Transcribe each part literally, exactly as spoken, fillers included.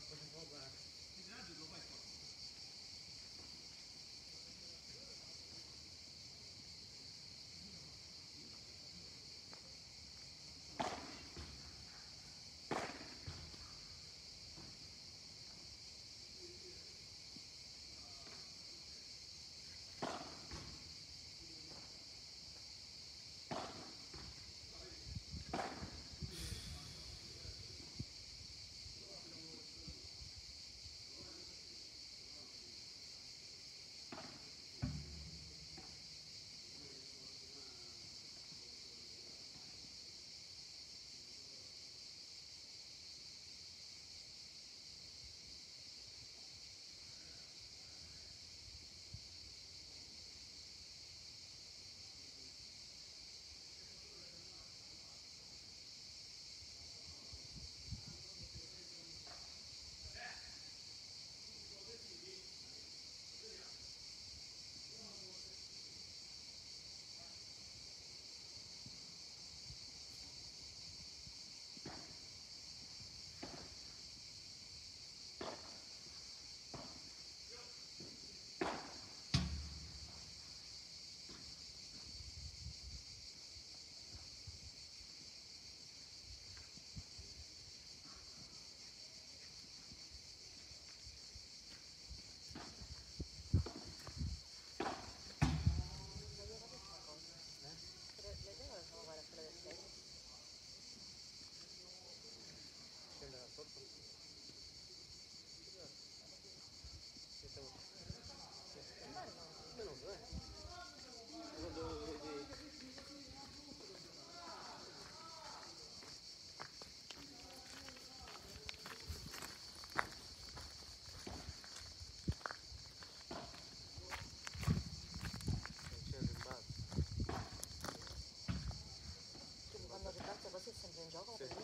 Così è sempre in gioco, sì,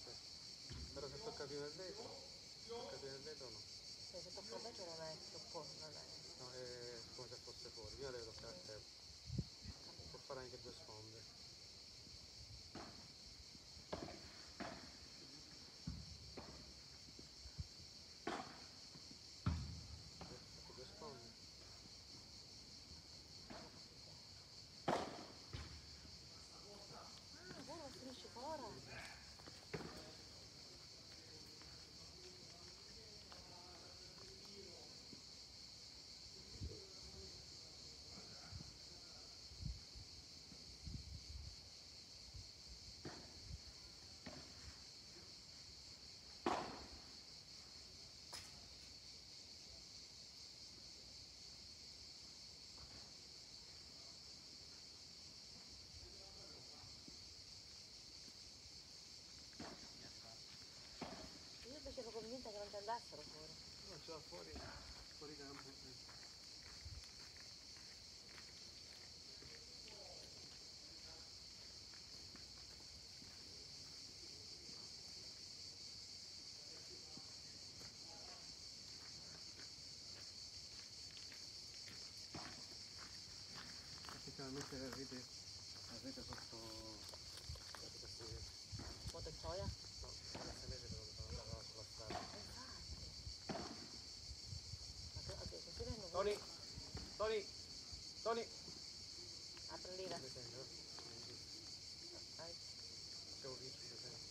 sì. Però se tocca prima il vetro, tocca prima il vetro no. Cioè, se tocca il vetro non è troppo, non è... No, è come se fosse fuori, prima deve toccare a te. Può fare anche due sponde. Fatto due sponde. Ah, buono, finisce ora. Io invece ero convinta che non ci andassero fuori. No, ce l'ha fuori, fuori campo. Possiamo mettere la rete, la rete sotto la rete. Motoccioia? No, queste mese devono andare sulla strada. Infatti. Ma che così vengono... Tony! Tony! Tony! Apri lì, va. Vai. C'è un riccio, per esempio.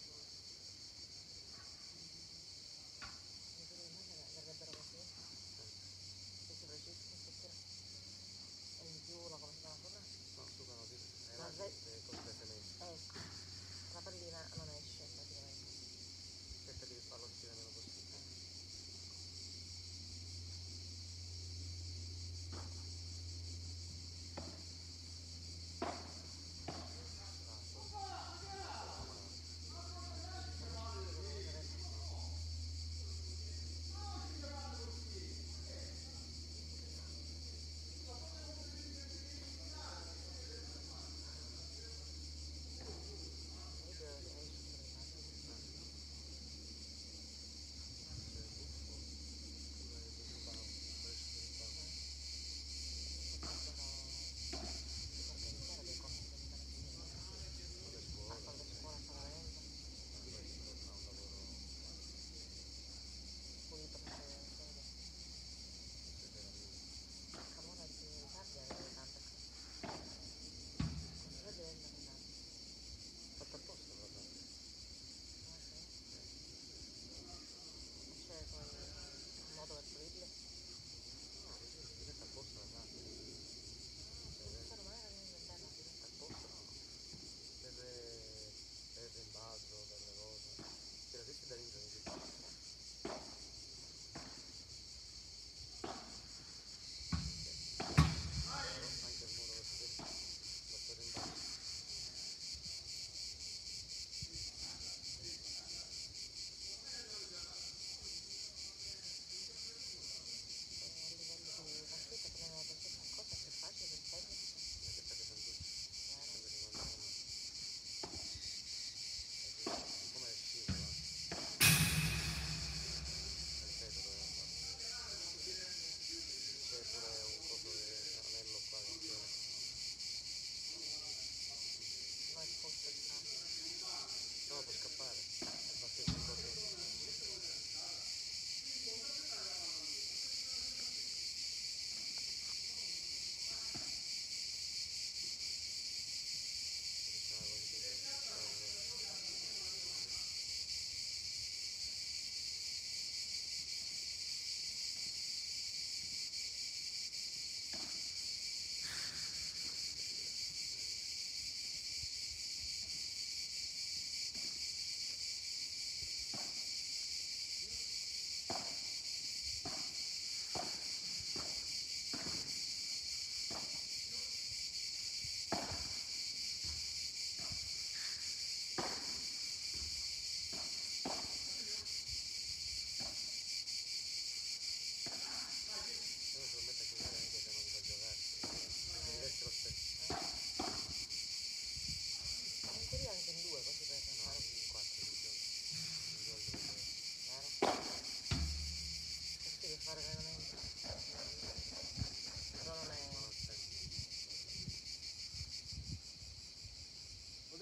Verrebbero così? Questi preciso, oppure? E in più la come si chiama sopra? No, sopra no, è la la re... con tre semestre. Ecco, la pallina non esce praticamente. Cerca di farlo uscire meno possibile.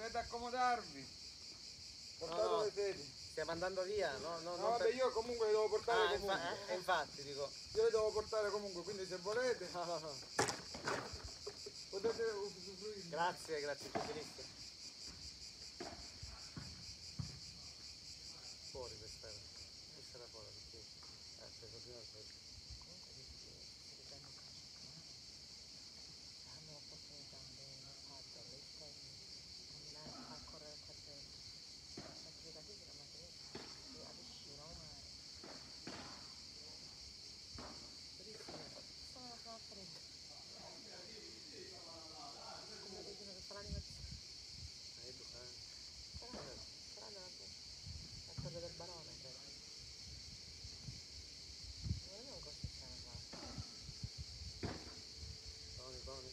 Dovete accomodarvi. Portate No, no. le sedie. Stiamo andando via, no? No, No, non vabbè, per- io comunque le devo portare Ah, comunque. infa- eh, infatti, dico. Io le devo portare comunque, quindi se volete No, no, no. potete usufruire. Grazie, grazie, gentilissimo. Fuori questa era. Questa era fuori, perché ha preso prima il peggio. Comunque dici che si riprende un calcio a mano, hanno l'opportunità di farlo all'esterno, camminare, far correre qua dentro. L'attività fisica mantenuta, a piscina, un mare. Bellissimo. Sono una sono felice. Come dicono che fa l'animazione. Eh, tu sai. Saranno, saranno la, la torre del barone, credo. Non è un costruzione qua. Buoni, buoni.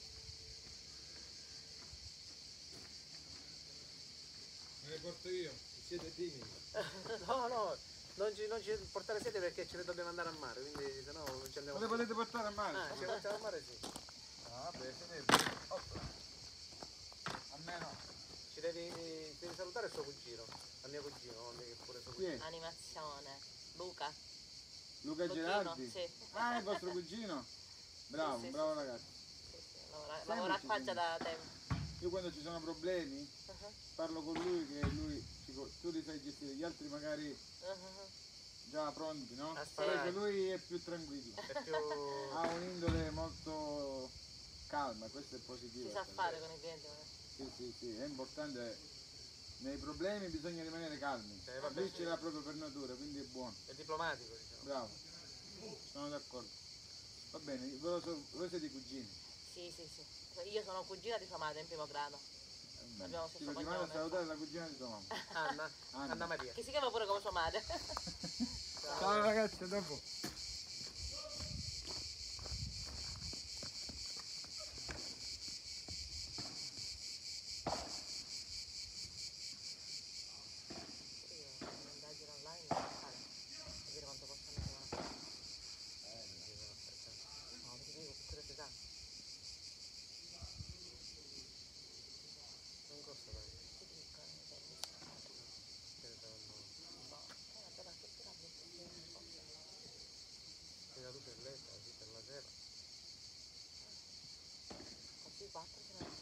Me le porto io, siete timidi. No, no, non ci, non ci portare siete perché ce ne dobbiamo andare a mare, quindi se no non ci andiamo. Ma le volete portare a mare? Ah, ci portiamo a mare sì. Ah, vabbè, siete. Opla. A me no. Ci devi, devi salutare suo cugino, al mio cugino, che pure suo Chi è? cugino. Animazione. Luca. Luca Luchino, Gerardi? sì. Ah, è il vostro cugino? Bravo, Sì, sì, bravo sì. ragazzo. Sì, sì, lavora, Sempre lavora ci qua sono. già da tempo. Io quando ci sono problemi Uh-huh, parlo con lui che lui ci può- tu li sai gestire, gli altri magari uh-huh. già pronti, no? A Invece sparare. lui è più tranquillo. È più... Ha un'indole molto calma, questo è positivo. Si sa fare con i clienti. magari. Sì, sì, sì, è importante. Nei problemi bisogna rimanere calmi. Eh, vabbè, Lui sì. ce l'ha proprio per natura, quindi è buono. è diplomatico, diciamo. Bravo, sono d'accordo. Va bene, voi, so- voi siete i cugini. Sì, sì, sì. Io sono cugina di sua madre in primo grado. Va bene. Abbiamo Sì, stesso ti vado a cognome. salutare la cugina di tua mamma. Anna, Anna. Anna Maria. Che si chiama pure come sua madre. Ciao ragazzi, a dopo. Io ho un'indagine online da fare. Vedere quanto costano le mani. Eh, mi devono aspettare. No, perché io per curiosità. Non costa tanto. Che dicono? Cioè, mi Che ne saranno... boh, è una bella struttura brutta. Se la luce è letta, sì, per la sera. Così quattro se ne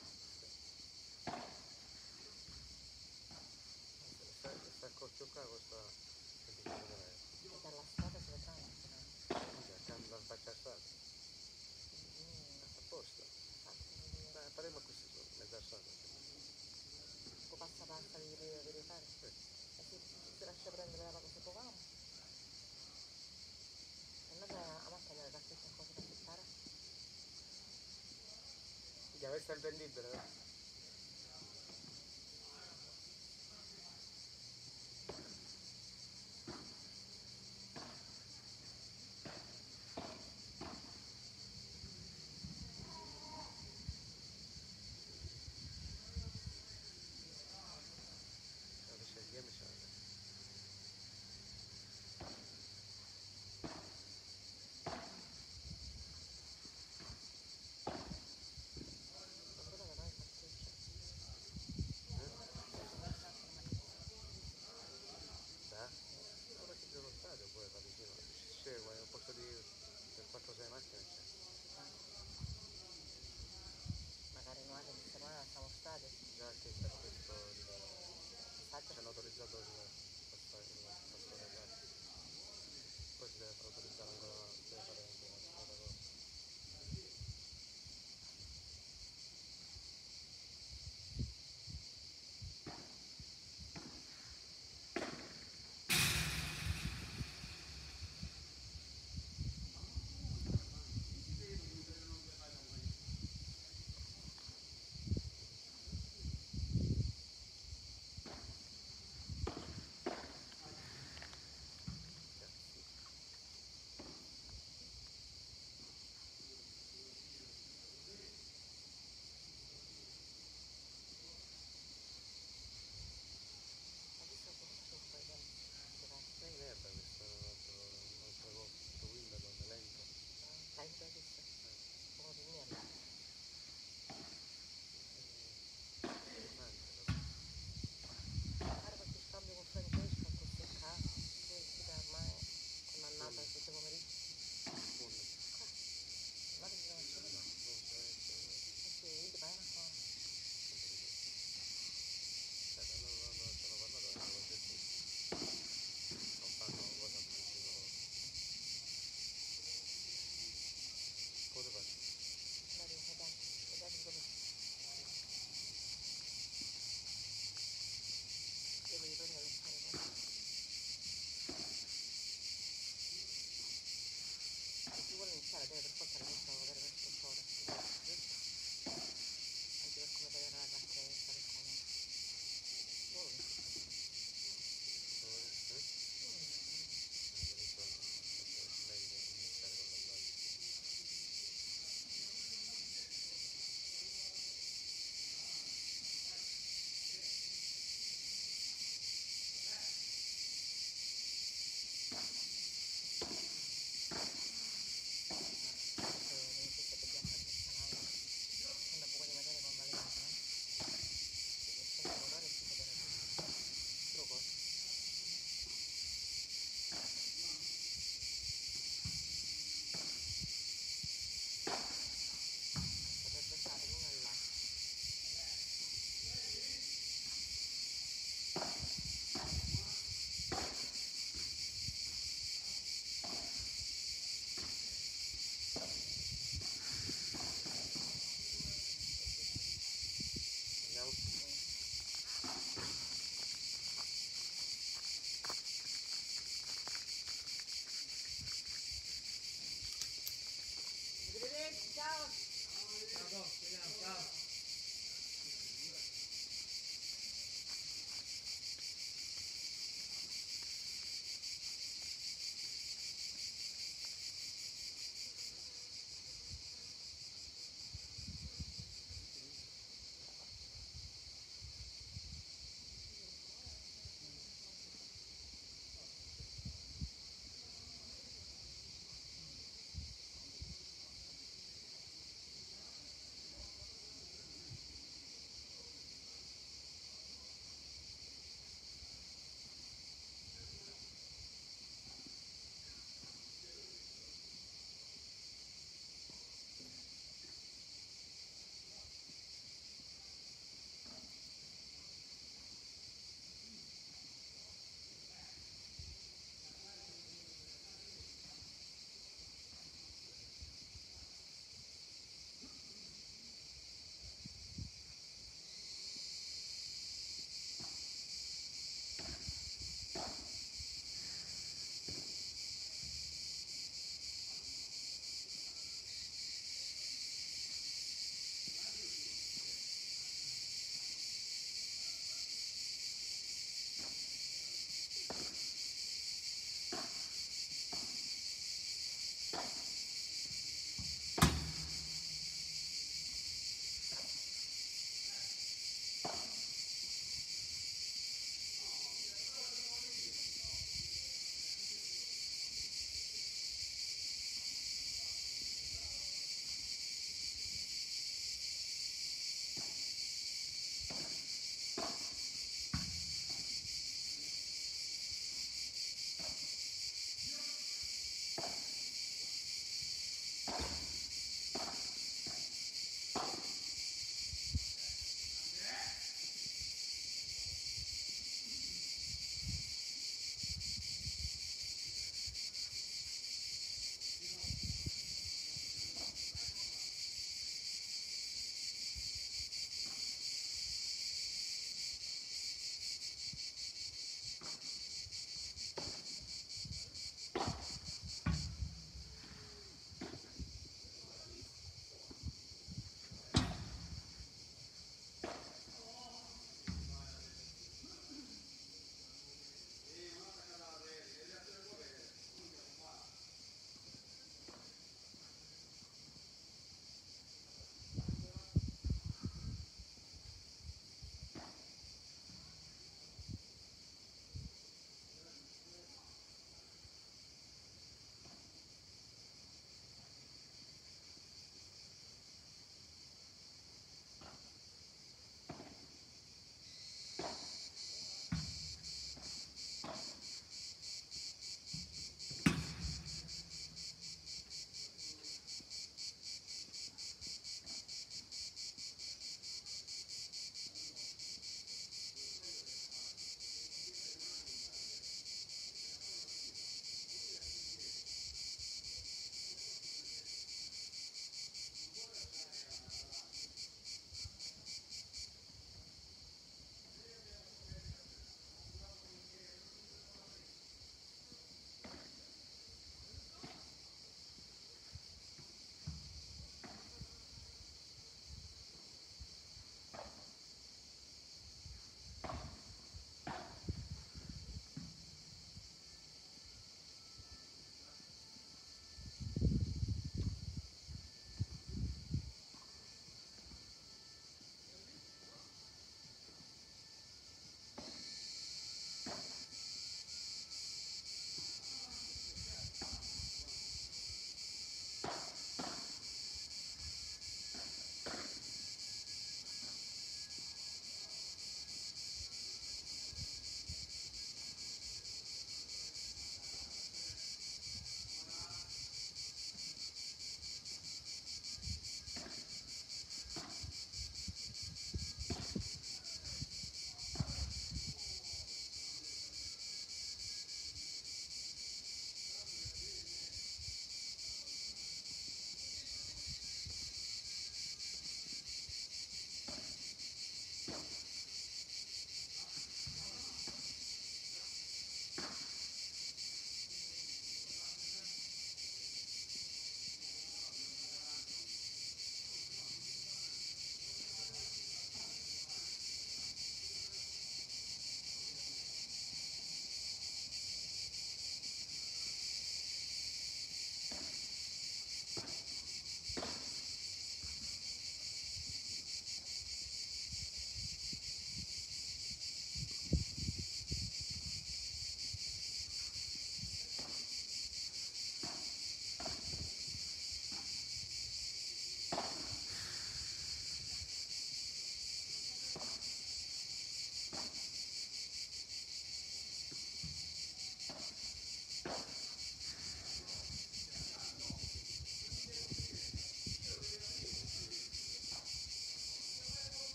Se sta accorcio qua costa venticinque euro. e dalla strada si vedranno. Quindi accanto al faccia strada. A posto. Dai, faremo questi sono, mezza strada. Può passa passa di verificare. Sì. E si, si lascia prendere la cosa che povamo. E noi a macchina da queste cose da affittare. Quindi avesse il vendibile,